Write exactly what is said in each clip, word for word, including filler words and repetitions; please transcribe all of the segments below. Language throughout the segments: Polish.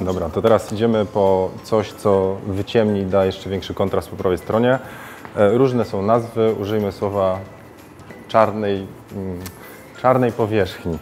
Dobra, to teraz idziemy po coś, co wyciemni i da jeszcze większy kontrast po prawej stronie. Różne są nazwy, użyjmy słowa czarnej, czarnej powierzchni.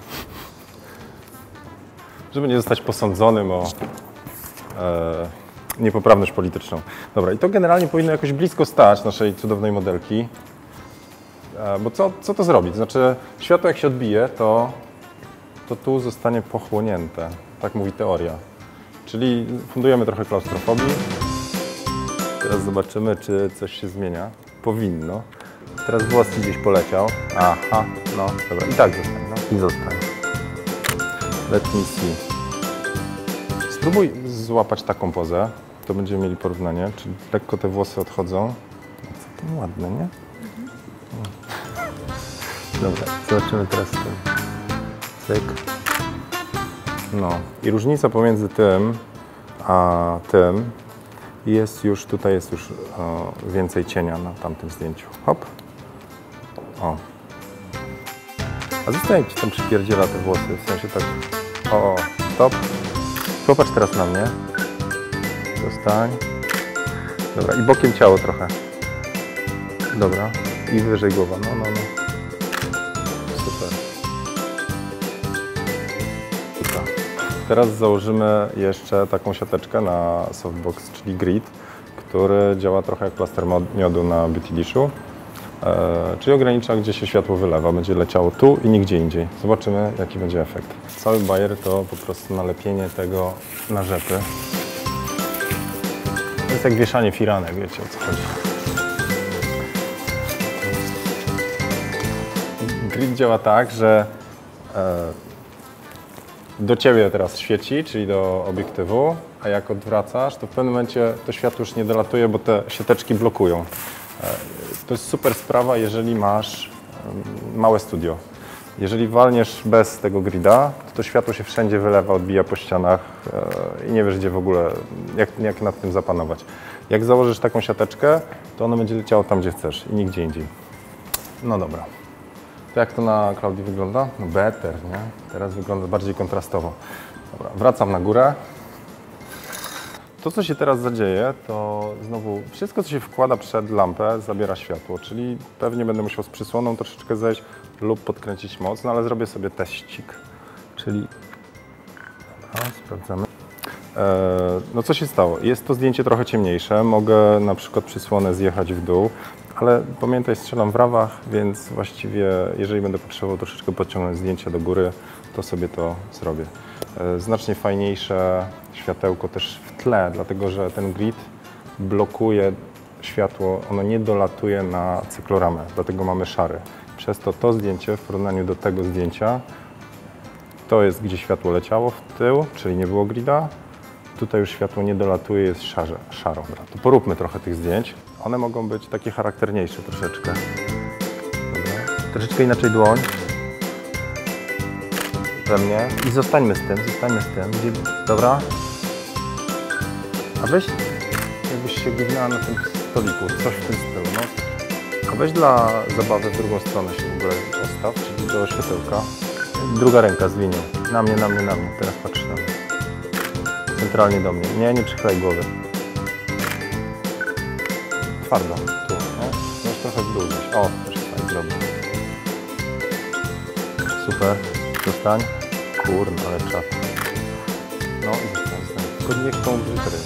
Żeby nie zostać posądzonym o e, niepoprawność polityczną. Dobra, i to generalnie powinno jakoś blisko stać naszej cudownej modelki. E, bo co, co to zrobić? Znaczy, światło jak się odbije, to, to tu zostanie pochłonięte. Tak mówi teoria. Czyli fundujemy trochę klaustrofobii. Teraz zobaczymy, czy coś się zmienia. Powinno. Teraz włos gdzieś poleciał. Aha, no dobra. I tak zostań, no. I zostań. Let me see. Spróbuj złapać taką pozę. To będziemy mieli porównanie. Czyli lekko te włosy odchodzą. No, co to ładne, nie? Mhm. Dobra, zobaczymy teraz ten. Cyk. No i różnica pomiędzy tym a tym jest już, tutaj jest już o, więcej cienia na tamtym zdjęciu. Hop. O. A zostań, jak ci tam przypierdziela te włosy, w sensie tak. O, o, stop. Popatrz teraz na mnie. Zostań. Dobra, i bokiem ciało trochę. Dobra. I wyżej głowa. No, no, no. Super. Teraz założymy jeszcze taką siateczkę na softbox, czyli grid, który działa trochę jak plaster miodu na Beauty Dishu, e, czyli ogranicza, gdzie się światło wylewa. Będzie leciało tu i nigdzie indziej. Zobaczymy, jaki będzie efekt. Cały bajer to po prostu nalepienie tego na rzepy. To jest jak wieszanie firanek, wiecie, o co chodzi. Grid działa tak, że e, do ciebie teraz świeci, czyli do obiektywu, a jak odwracasz, to w pewnym momencie to światło już nie dolatuje, bo te siateczki blokują. To jest super sprawa, jeżeli masz małe studio. Jeżeli walniesz bez tego grida, to to światło się wszędzie wylewa, odbija po ścianach i nie wiesz, gdzie w ogóle, jak, jak nad tym zapanować. Jak założysz taką siateczkę, to ono będzie leciało tam, gdzie chcesz i nigdzie indziej. No dobra. To jak to na Cloudy wygląda? No better, nie? Teraz wygląda bardziej kontrastowo. Dobra, wracam na górę. To, co się teraz zadzieje, to znowu wszystko, co się wkłada przed lampę, zabiera światło, czyli pewnie będę musiał z przysłoną troszeczkę zejść lub podkręcić moc, no ale zrobię sobie teścik. Czyli... Dobra, sprawdzamy. No co się stało? Jest to zdjęcie trochę ciemniejsze, mogę na przykład przysłonę zjechać w dół, ale pamiętaj, strzelam w rawach, więc właściwie jeżeli będę potrzebował troszeczkę podciągnąć zdjęcie do góry, to sobie to zrobię. Znacznie fajniejsze światełko też w tle, dlatego że ten grid blokuje światło, ono nie dolatuje na cykloramę, dlatego mamy szary. Przez to to zdjęcie w porównaniu do tego zdjęcia, to jest gdzie światło leciało w tył, czyli nie było grida. Tutaj już światło nie dolatuje, jest szarze, szaro. To poróbmy trochę tych zdjęć. One mogą być takie charakterniejsze troszeczkę. Dobra. Troszeczkę inaczej dłoń. We mnie. I zostańmy z tym, zostańmy z tym. Dobra. A weź, jakbyś się gignęła na tym stoliku, coś w tym stylu. No. A weź dla zabawy w drugą stronę się w ogóle postaw, czyli do światełka. Druga ręka zwinię. Na mnie, na mnie, na mnie. Teraz patrz na mnie. Centralnie do mnie. Nie, nie przychylaj głowy. Twardo. Tu, nie? Możesz trochę w dół gdzieś. O, też fajnie, dobrze. Super. Zostań. Kurno, ale czap. No i zostań, zostań. Tylko niech tą brytry.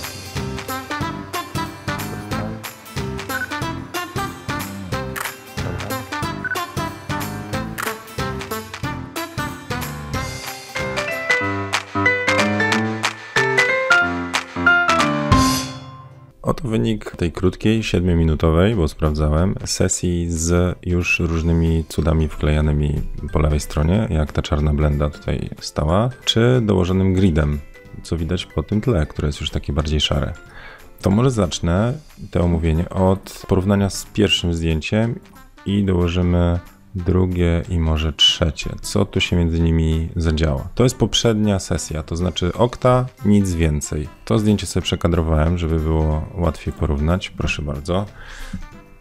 Oto wynik tej krótkiej, siedmiominutowej, bo sprawdzałem, sesji z już różnymi cudami wklejanymi po lewej stronie, jak ta czarna blenda tutaj stała, czy dołożonym gridem, co widać po tym tle, które jest już takie bardziej szare. To może zacznę to omówienie od porównania z pierwszym zdjęciem i dołożymy drugie i może trzecie. Co tu się między nimi zadziało? To jest poprzednia sesja, to znaczy okta, nic więcej. To zdjęcie sobie przekadrowałem, żeby było łatwiej porównać. Proszę bardzo.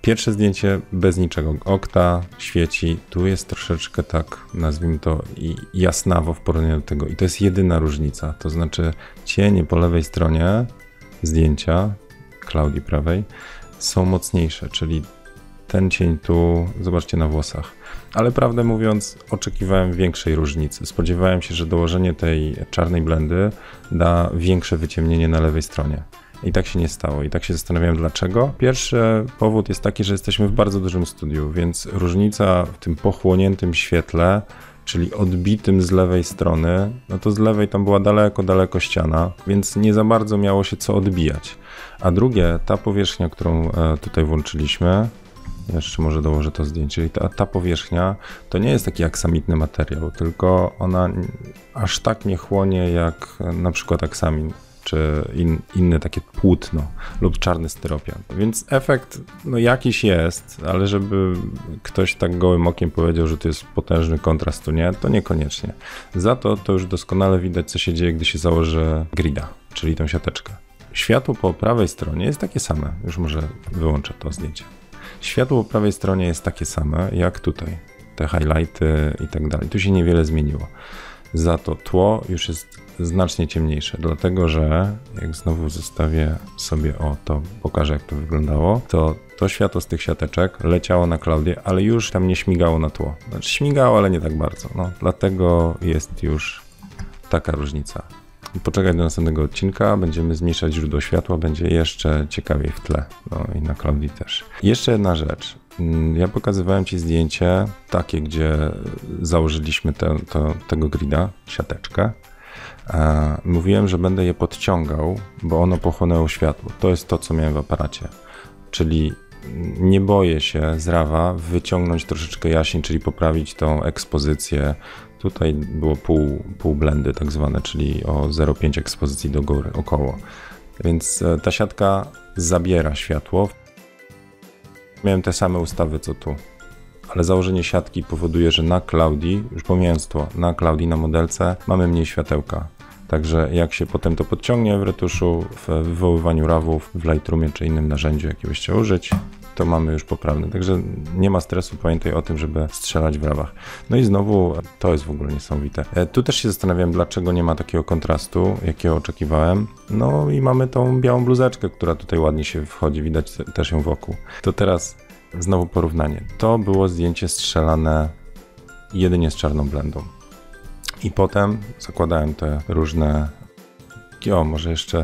Pierwsze zdjęcie bez niczego. Okta świeci, tu jest troszeczkę tak, nazwijmy to, jasnawo w porównaniu do tego. I to jest jedyna różnica. To znaczy cienie po lewej stronie zdjęcia, Klaudii prawej, są mocniejsze, czyli ten cień tu, zobaczcie na włosach. Ale prawdę mówiąc, oczekiwałem większej różnicy. Spodziewałem się, że dołożenie tej czarnej blendy da większe wyciemnienie na lewej stronie. I tak się nie stało. I tak się zastanawiałem dlaczego. Pierwszy powód jest taki, że jesteśmy w bardzo dużym studiu, więc różnica w tym pochłoniętym świetle, czyli odbitym z lewej strony, no to z lewej tam była daleko, daleko ściana, więc nie za bardzo miało się co odbijać. A drugie, ta powierzchnia, którą tutaj włączyliśmy, jeszcze może dołożę to zdjęcie, czyli ta, ta powierzchnia to nie jest taki aksamitny materiał, tylko ona aż tak nie chłonie jak na przykład aksamin, czy in, inne takie płótno lub czarny styropian. Więc efekt no jakiś jest, ale żeby ktoś tak gołym okiem powiedział, że to jest potężny kontrast, to nie, to niekoniecznie. Za to to już doskonale widać, co się dzieje, gdy się założy grida, czyli tą siateczkę. Światło po prawej stronie jest takie same, już może wyłączę to zdjęcie. Światło po prawej stronie jest takie same jak tutaj, te highlighty i tak dalej. Tu się niewiele zmieniło. Za to tło już jest znacznie ciemniejsze, dlatego że jak znowu zostawię sobie, o to pokażę jak to wyglądało, to to światło z tych siateczek leciało na Klaudię, ale już tam nie śmigało na tło. Znaczy śmigało, ale nie tak bardzo. No, dlatego jest już taka różnica. Poczekaj do następnego odcinka, będziemy zmniejszać źródło światła, będzie jeszcze ciekawiej w tle, no i na Klaudii też. Jeszcze jedna rzecz, ja pokazywałem Ci zdjęcie takie, gdzie założyliśmy te, to, tego grida, siateczkę. Mówiłem, że będę je podciągał, bo ono pochłonęło światło, to jest to, co miałem w aparacie, czyli nie boję się z rawa wyciągnąć troszeczkę jaśniej, czyli poprawić tą ekspozycję. Tutaj było pół, pół blendy tak zwane, czyli o zero przecinek pięć ekspozycji do góry, około. Więc ta siatka zabiera światło. Miałem te same ustawy co tu, ale założenie siatki powoduje, że na Klaudii, już pomijając to, na Klaudii, na modelce mamy mniej światełka. Także jak się potem to podciągnie w retuszu, w wywoływaniu rawów, w Lightroomie czy innym narzędziu, jakie byście użyć, to mamy już poprawne. Także nie ma stresu, pamiętaj o tym, żeby strzelać w rawach. No i znowu, to jest w ogóle niesamowite. Tu też się zastanawiam, dlaczego nie ma takiego kontrastu, jakiego oczekiwałem. No i mamy tą białą bluzeczkę, która tutaj ładnie się wchodzi, widać też ją wokół. To teraz znowu porównanie. To było zdjęcie strzelane jedynie z czarną blendą. I potem zakładałem te różne... O, może jeszcze...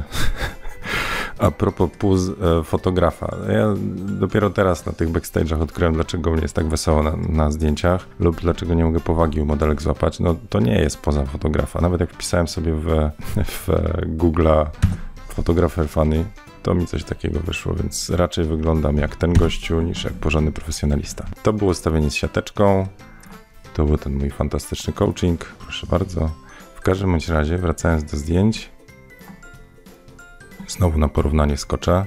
A propos puz fotografa. Ja dopiero teraz na tych backstage'ach odkryłem, dlaczego mnie jest tak wesoło na, na zdjęciach lub dlaczego nie mogę powagi u modelek złapać. No to nie jest poza fotografa. Nawet jak wpisałem sobie w, w Google'a Photographer Funny, to mi coś takiego wyszło, więc raczej wyglądam jak ten gościu niż jak porządny profesjonalista. To było ustawienie z siateczką. To był ten mój fantastyczny coaching. Proszę bardzo. W każdym bądź razie, wracając do zdjęć, znowu na porównanie skoczę.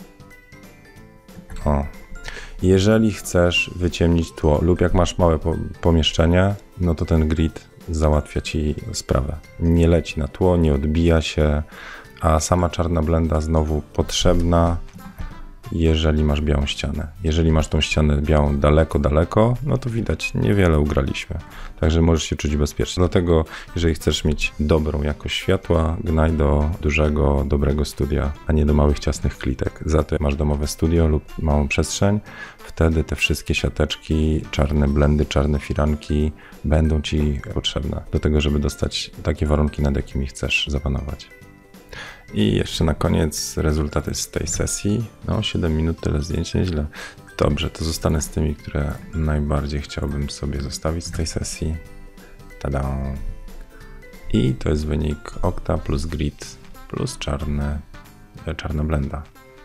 O. Jeżeli chcesz wyciemnić tło lub jak masz małe po pomieszczenie, no to ten grid załatwia Ci sprawę. Nie leci na tło, nie odbija się, a sama czarna blenda znowu potrzebna, jeżeli masz białą ścianę. Jeżeli masz tą ścianę białą daleko, daleko, no to widać, niewiele ugraliśmy. Także możesz się czuć bezpiecznie. Dlatego, jeżeli chcesz mieć dobrą jakość światła, gnaj do dużego, dobrego studia, a nie do małych, ciasnych klitek. Za to masz domowe studio lub małą przestrzeń. Wtedy te wszystkie siateczki, czarne blendy, czarne firanki będą Ci potrzebne do tego, żeby dostać takie warunki, nad jakimi chcesz zapanować. I jeszcze na koniec rezultaty z tej sesji. No, siedem minut, tyle zdjęć, nieźle. Dobrze, to zostanę z tymi, które najbardziej chciałbym sobie zostawić z tej sesji. Tada! I to jest wynik Okta plus grid plus czarne, czarna blenda.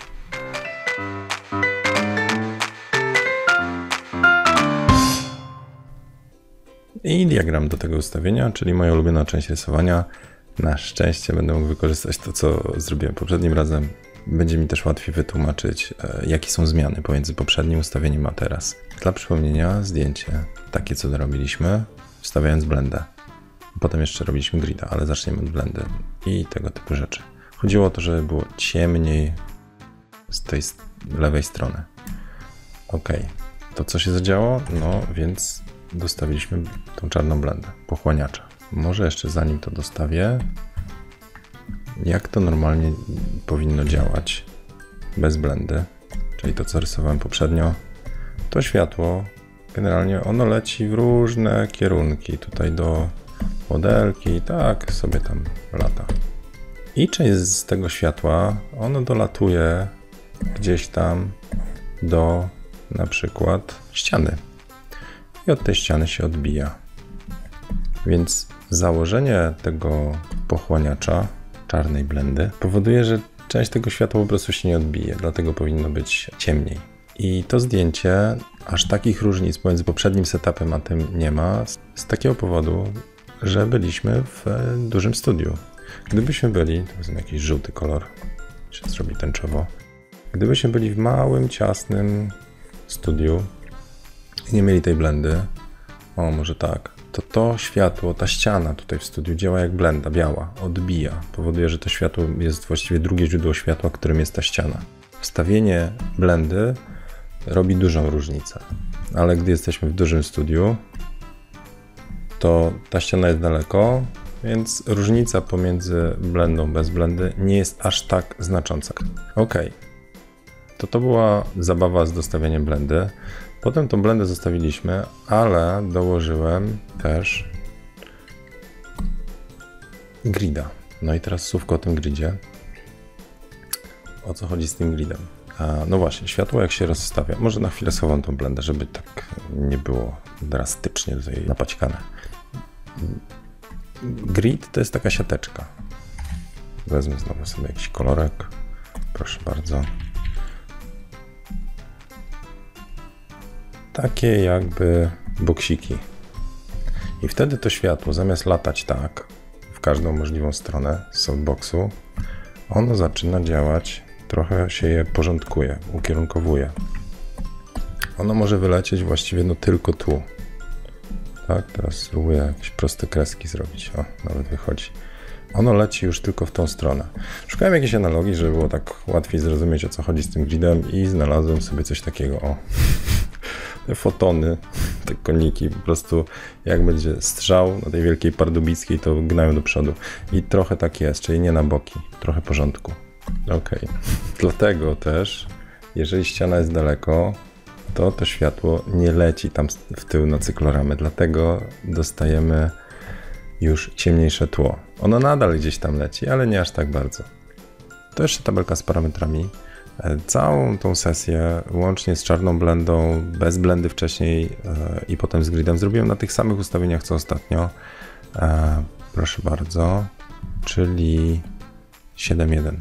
I diagram do tego ustawienia, czyli moja ulubiona część rysowania. Na szczęście będę mógł wykorzystać to, co zrobiłem poprzednim razem. Będzie mi też łatwiej wytłumaczyć, jakie są zmiany pomiędzy poprzednim ustawieniem a teraz. Dla przypomnienia, zdjęcie takie, co robiliśmy, wstawiając blendę. Potem jeszcze robiliśmy grida, ale zaczniemy od blendy i tego typu rzeczy. Chodziło o to, żeby było ciemniej z tej lewej strony. Ok, to co się zadziało? No więc dostawiliśmy tą czarną blendę, pochłaniacza. Może jeszcze zanim to dostawię, jak to normalnie powinno działać bez blendy, czyli to co rysowałem poprzednio, to światło generalnie ono leci w różne kierunki, tutaj do modelki i tak sobie tam lata. I część z tego światła ono dolatuje gdzieś tam do na przykład ściany i od tej ściany się odbija. Więc założenie tego pochłaniacza czarnej blendy powoduje, że część tego światła po prostu się nie odbije, dlatego powinno być ciemniej. I to zdjęcie, aż takich różnic pomiędzy poprzednim setupem a tym nie ma, z takiego powodu, że byliśmy w dużym studiu. Gdybyśmy byli, to jest jakiś żółty kolor, się zrobi tęczowo, gdybyśmy byli w małym, ciasnym studiu i nie mieli tej blendy, o może tak, to to światło, ta ściana tutaj w studiu działa jak blenda, biała, odbija. Powoduje, że to światło jest właściwie drugie źródło światła, którym jest ta ściana. Wstawienie blendy robi dużą różnicę, ale gdy jesteśmy w dużym studiu, to ta ściana jest daleko, więc różnica pomiędzy blendą bez blendy nie jest aż tak znacząca. Ok, to to była zabawa z dostawianiem blendy. Potem tą blendę zostawiliśmy, ale dołożyłem też grida. No i teraz słówko o tym gridzie. O co chodzi z tym gridem? A, no właśnie, światło jak się rozstawia. Może na chwilę schowam tą blendę, żeby tak nie było drastycznie tutaj napaćkane. Grid to jest taka siateczka. Wezmę znowu sobie jakiś kolorek. Proszę bardzo. Takie jakby boksiki. I wtedy to światło zamiast latać tak w każdą możliwą stronę z softboxu, ono zaczyna działać, trochę się je porządkuje, ukierunkowuje. Ono może wylecieć właściwie no tylko tu. Tak, teraz spróbuję jakieś proste kreski zrobić. O, nawet wychodzi. Ono leci już tylko w tą stronę. Szukałem jakiejś analogii, żeby było tak łatwiej zrozumieć, o co chodzi z tym gridem i znalazłem sobie coś takiego. O, te fotony, te koniki, po prostu jak będzie strzał na tej wielkiej pardubickiej, to gnają do przodu. I trochę tak jest, czyli nie na boki, trochę porządku. Ok, dlatego też, jeżeli ściana jest daleko, to to światło nie leci tam w tył na cykloramy, dlatego dostajemy już ciemniejsze tło. Ono nadal gdzieś tam leci, ale nie aż tak bardzo. To jeszcze tabelka z parametrami. Całą tą sesję, łącznie z czarną blendą, bez blendy wcześniej yy, i potem z gridem, zrobiłem na tych samych ustawieniach co ostatnio. Yy, proszę bardzo, czyli siedem jeden.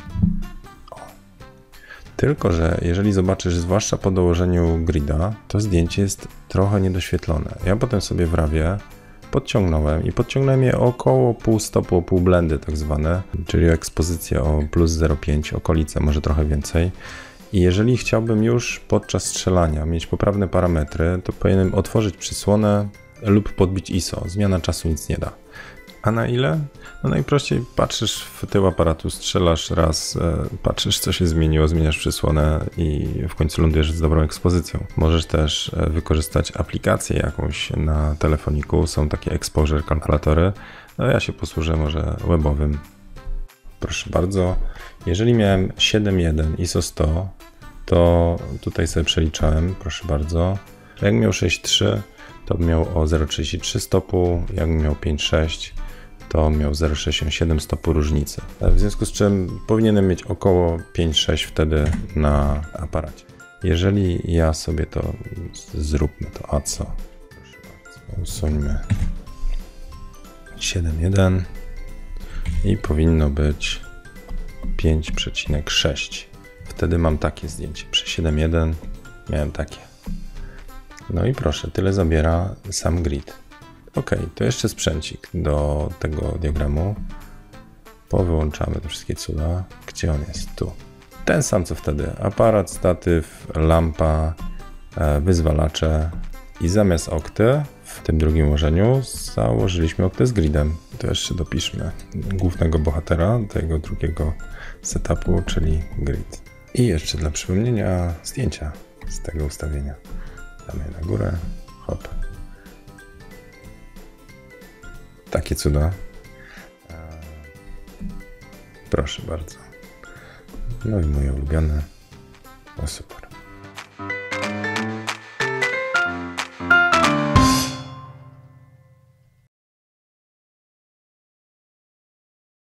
Tylko że jeżeli zobaczysz, zwłaszcza po dołożeniu grida, to zdjęcie jest trochę niedoświetlone. Ja potem sobie w rawie podciągnąłem i podciągnąłem je około pół stopu, pół blendy tak zwane, czyli ekspozycję o plus zero przecinek pięć, okolice, może trochę więcej. I jeżeli chciałbym już podczas strzelania mieć poprawne parametry, to powinienem otworzyć przysłonę lub podbić I S O. Zmiana czasu nic nie da. A na ile? No najprościej patrzysz w tył aparatu, strzelasz raz, patrzysz co się zmieniło, zmieniasz przysłonę i w końcu lądujesz z dobrą ekspozycją. Możesz też wykorzystać aplikację jakąś na telefoniku, są takie exposure kalkulatory. No ja się posłużę może webowym. Proszę bardzo, jeżeli miałem siedem jeden I S O sto, to tutaj sobie przeliczałem, proszę bardzo. Jak miał sześć trzy, to miał o zero przecinek trzydzieści trzy stopu, jak miał pięć sześć, to miał zero przecinek sześćdziesiąt siedem stopu różnicy. W związku z czym powinienem mieć około pięć sześć wtedy na aparacie. Jeżeli ja sobie to zróbmy, to a co? Proszę bardzo, usuńmy siedem jeden i powinno być pięć przecinek sześć. Wtedy mam takie zdjęcie. Przy siedem jeden miałem takie. No i proszę, tyle zabiera sam grid. Ok, to jeszcze sprzęcik do tego diagramu. Powyłączamy te wszystkie cuda. Gdzie on jest? Tu. Ten sam co wtedy. Aparat, statyw, lampa, wyzwalacze i zamiast okty w tym drugim ułożeniu założyliśmy oktę z gridem. To jeszcze dopiszmy głównego bohatera tego drugiego setupu, czyli grid. I jeszcze dla przypomnienia zdjęcia. z tego ustawienia. Damy je na górę, hop. Takie cuda. Proszę bardzo. No i moje ulubione. O super.